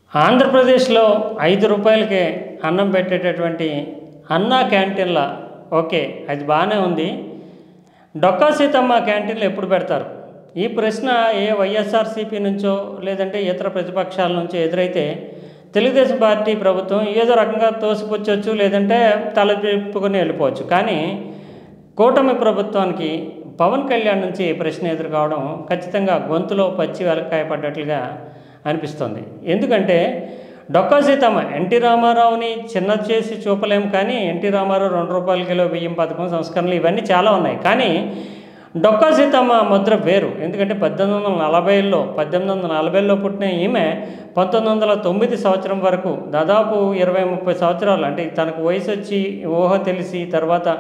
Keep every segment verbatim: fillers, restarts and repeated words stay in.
ఆంధ్రప్రదేశ్లో ఐదు రూపాయలకే అన్నం పెట్టేటటువంటి అన్నా క్యాంటీన్ల ఓకే, అది బాగానే ఉంది. డొక్కా సీతమ్మ క్యాంటీన్లు ఎప్పుడు పెడతారు? ఈ ప్రశ్న ఏ వైఎస్ఆర్సీపీ నుంచో లేదంటే ఇతర ప్రతిపక్షాల నుంచో ఎదురైతే తెలుగుదేశం పార్టీ ప్రభుత్వం ఏదో రకంగా తోసిపుచ్చవచ్చు, లేదంటే తలపిప్పుకొని వెళ్ళిపోవచ్చు. కానీ కూటమి ప్రభుత్వానికి పవన్ కళ్యాణ్ నుంచి ప్రశ్న ఎదురు కావడం ఖచ్చితంగా గొంతులో పచ్చి వెలక్కాయ పడ్డట్లుగా అనిపిస్తుంది. ఎందుకంటే డొక్కా సీతమ్మ ఎన్టీ రామారావుని చిన్న చేసి చూపలేము, కానీ ఎన్టీ రామారావు రెండు రూపాయల కిలో బియ్యం పథకం సంస్కరణలు ఇవన్నీ చాలా ఉన్నాయి. కానీ డొక్కా సీతమ్మ ముద్ర వేరు. ఎందుకంటే పద్దెనిమిది వందల నలభైలో పద్దెనిమిది వందల నలభైలో పుట్టిన ఈమె పంతొమ్మిది వందల తొమ్మిది సంవత్సరం వరకు దాదాపు ఇరవై ముప్పై సంవత్సరాలు, అంటే తనకు వయసు వచ్చి ఊహ తెలిసి తర్వాత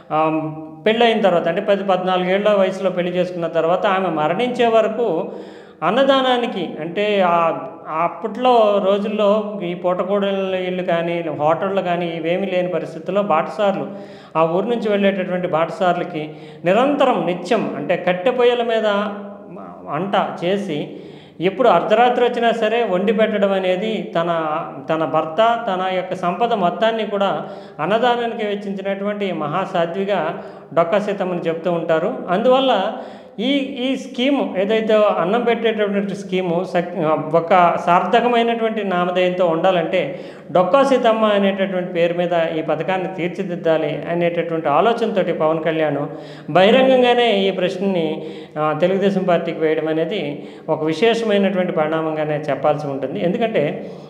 పెళ్ళైన తర్వాత అంటే పది పద్నాలుగేళ్ల వయసులో పెళ్లి చేసుకున్న తర్వాత ఆమె మరణించే వరకు అన్నదానానికి, అంటే అప్పట్లో రోజుల్లో ఈ పూటకూడల ఇళ్ళు కానీ హోటళ్ళు కానీ ఇవేమీ లేని పరిస్థితుల్లో బాటసార్లు, ఆ ఊరి నుంచి వెళ్ళేటటువంటి బాటసార్లకి నిరంతరం నిత్యం అంటే కట్టె పొయ్యల మీద వంట చేసి ఎప్పుడు అర్ధరాత్రి వచ్చినా సరే వండి పెట్టడం అనేది తన తన భర్త తన యొక్క సంపద మొత్తాన్ని కూడా అన్నదానానికి వెచ్చించినటువంటి మహాసాధ్విగా డొక్కా సీతమ్మని చెప్తూ ఉంటారు. అందువల్ల ఈ ఈ స్కీము ఏదైతే అన్నం పెట్టేటటువంటి స్కీము ఒక సార్థకమైనటువంటి నామధేయంతో ఉండాలంటే డొక్కా సీతమ్మ అనేటటువంటి పేరు మీద ఈ పథకాన్ని తీర్చిదిద్దాలి అనేటటువంటి ఆలోచనతో పవన్ కళ్యాణ్ బహిరంగంగానే ఈ ప్రశ్నని తెలుగుదేశం పార్టీకి వేయడం అనేది ఒక విశేషమైనటువంటి పరిణామంగానే చెప్పాల్సి ఉంటుంది. ఎందుకంటే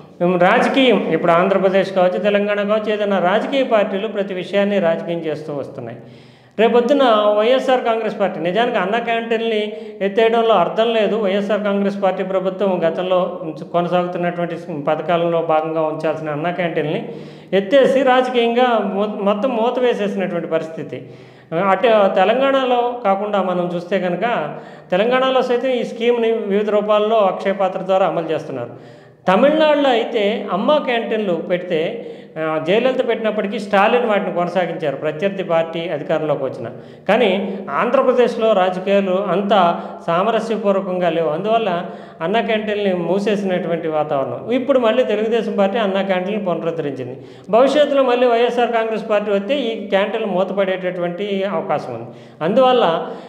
రాజకీయం ఇప్పుడు ఆంధ్రప్రదేశ్ కావచ్చు, తెలంగాణ కావచ్చు, ఏదైనా రాజకీయ పార్టీలు ప్రతి విషయాన్ని రాజకీయం చేస్తూ వస్తున్నాయి. రేపొద్దున వైఎస్ఆర్ కాంగ్రెస్ పార్టీ నిజానికి అన్న క్యాంటీన్ని ఎత్తేయడంలో అర్థం లేదు. వైఎస్ఆర్ కాంగ్రెస్ పార్టీ ప్రభుత్వం గతంలో కొనసాగుతున్నటువంటి పథకాలలో భాగంగా ఉంచాల్సిన అన్న క్యాంటీన్ని ఎత్తేసి రాజకీయంగా మొత్తం మూత వేసేసినటువంటి పరిస్థితి. అటు తెలంగాణలో కాకుండా మనం చూస్తే కనుక తెలంగాణలో సైతం ఈ స్కీమ్ని వివిధ రూపాల్లో అక్షయ పాత్ర ద్వారా అమలు చేస్తున్నారు. తమిళనాడులో అయితే అమ్మ క్యాంటీన్లు పెడితే జయలలిత పెట్టినప్పటికీ స్టాలిన్ వాటిని కొనసాగించారు ప్రత్యర్థి పార్టీ అధికారంలోకి వచ్చిన. కానీ ఆంధ్రప్రదేశ్లో రాజకీయాలు అంత సామరస్యపూర్వకంగా లేవు. అందువల్ల అన్న క్యాంటీన్ని మూసేసినటువంటి వాతావరణం. ఇప్పుడు మళ్ళీ తెలుగుదేశం పార్టీ అన్న క్యాంటీన్ని పునరుద్ధరించింది. భవిష్యత్తులో మళ్ళీ వైఎస్ఆర్ కాంగ్రెస్ పార్టీ వస్తే ఈ క్యాంటీన్లు మూతపడేటటువంటి అవకాశం ఉంది. అందువల్ల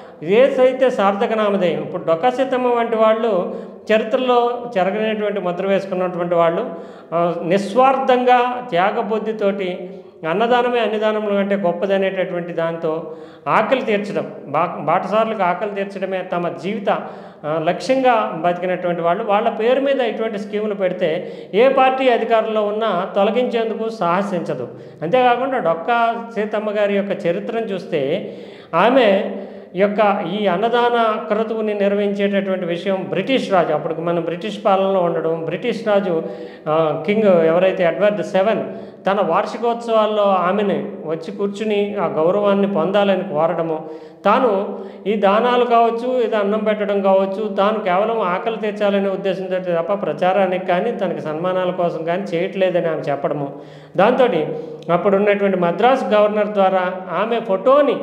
ఏదైతే సార్థక నామధేయం ఇప్పుడు డొక్కా సీతమ్మ వంటి వాళ్ళు చరిత్రలో చెరగనటువంటి ముద్ర వేసుకున్నటువంటి వాళ్ళు నిస్వార్థంగా త్యాగబుద్ధితోటి అన్నదానమే అన్నదానముల కంటే గొప్పదనేటటువంటి దాంతో ఆకలి తీర్చడం, బా బాటసార్లకు ఆకలి తీర్చడమే తమ జీవిత లక్ష్యంగా బతికినటువంటి వాళ్ళు వాళ్ళ పేరు మీద ఇటువంటి స్కీములు పెడితే ఏ పార్టీ అధికారంలో ఉన్నా తొలగించేందుకు సాహసించదు. అంతేకాకుండా డొక్కా సీతమ్మ గారి యొక్క చరిత్రను చూస్తే ఆమె యొక్క ఈ అన్నదాన క్రతువుని నిర్వహించేటటువంటి విషయం బ్రిటిష్ రాజు, అప్పటికి మనం బ్రిటిష్ పాలనలో ఉండడం, బ్రిటిష్ రాజు కింగ్ ఎవరైతే ఎడ్వర్డ్ సెవెన్ తన వార్షికోత్సవాల్లో ఆమెను వచ్చి కూర్చుని ఆ గౌరవాన్ని పొందాలని కోరడము, తాను ఈ దానాలు కావచ్చు ఇది అన్నం పెట్టడం కావచ్చు తాను కేవలం ఆకలి తీర్చాలనే ఉద్దేశంతో తప్ప ప్రచారానికి కానీ తనకి సన్మానాల కోసం కానీ చేయట్లేదని ఆమె చెప్పడము, దాంతో అప్పుడు ఉన్నటువంటి మద్రాసు గవర్నర్ ద్వారా ఆమె ఫోటోని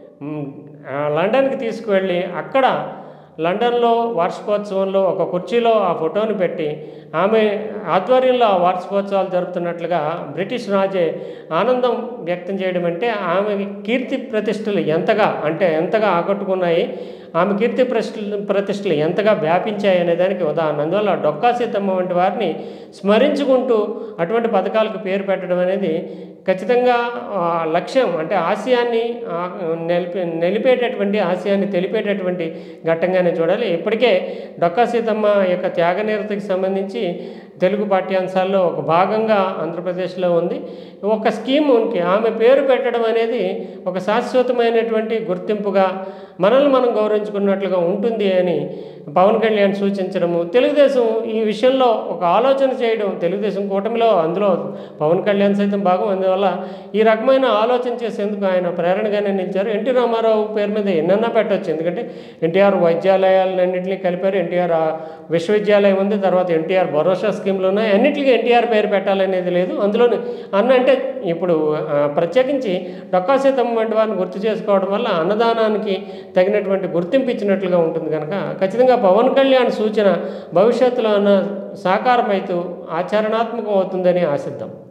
లండన్కి తీసుకువెళ్ళి అక్కడ లండన్లో వార్షికోత్సవంలో ఒక కుర్చీలో ఆ ఫోటోని పెట్టి ఆమె ఆధ్వర్యంలో ఆ వార్షికోత్సవాలు జరుపుతున్నట్లుగా బ్రిటిష్ రాజే ఆనందం వ్యక్తం చేయడం అంటే ఆమె కీర్తి ప్రతిష్టలు ఎంతగా అంటే ఎంతగా ఆకట్టుకున్నాయి, ఆమె కీర్తి ప్రతిష్ట ప్రతిష్టలు ఎంతగా వ్యాపించాయి అనే దానికి ఉదాహరణ. అందువల్ల డొక్కా సీతమ్మ వంటి వారిని స్మరించుకుంటూ అటువంటి పథకాలకు పేరు పెట్టడం అనేది ఖచ్చితంగా లక్ష్యం అంటే ఆశయాన్ని నిలిపే నిలిపేటటువంటి ఆశయాన్ని తెలిపేటటువంటి ఘట్టంగానే చూడాలి. ఇప్పటికే డొక్కా సీతమ్మ యొక్క త్యాగనిరతికి సంబంధించి తెలుగు పాఠ్యాంశాల్లో ఒక భాగంగా ఆంధ్రప్రదేశ్లో ఉంది. ఒక స్కీముకి ఆమె పేరు పెట్టడం అనేది ఒక శాశ్వతమైనటువంటి గుర్తింపుగా మనల్ని మనం గౌరవించుకున్నట్లుగా ఉంటుంది అని పవన్ కళ్యాణ్ సూచించడము, తెలుగుదేశం ఈ విషయంలో ఒక ఆలోచన చేయడం, తెలుగుదేశం కూటమిలో అందులో పవన్ కళ్యాణ్ సైతం భాగం. అందువల్ల ఈ రకమైన ఆలోచన చేసేందుకు ఆయన ప్రేరణగానే నిలిచారు. ఎన్టీ రామారావు పేరు మీద ఎన్నన్నా పెట్టవచ్చు, ఎందుకంటే ఎన్టీఆర్ వైద్యాలయాలన్నింటినీ కలిపారు. ఎన్టీఆర్ విశ్వవిద్యాలయం ఉంది, తర్వాత ఎన్టీఆర్ భరోసా స్కీమ్ స్కీమ్లు ఉన్నాయి. అన్నిటికీ ఎన్టీఆర్ పేరు పెట్టాలనేది లేదు. అందులో అన్న అంటే ఇప్పుడు ప్రత్యేకించి డొక్కా సీతమ్మ వంటి వారిని గుర్తు చేసుకోవడం వల్ల అన్నదానానికి తగినటువంటి గుర్తింపు ఇచ్చినట్లుగా ఉంటుంది కనుక ఖచ్చితంగా పవన్ కళ్యాణ్ సూచన భవిష్యత్తులో అన్న సాకారమైతూ ఆచరణాత్మకం అవుతుందని ఆశిద్దాం.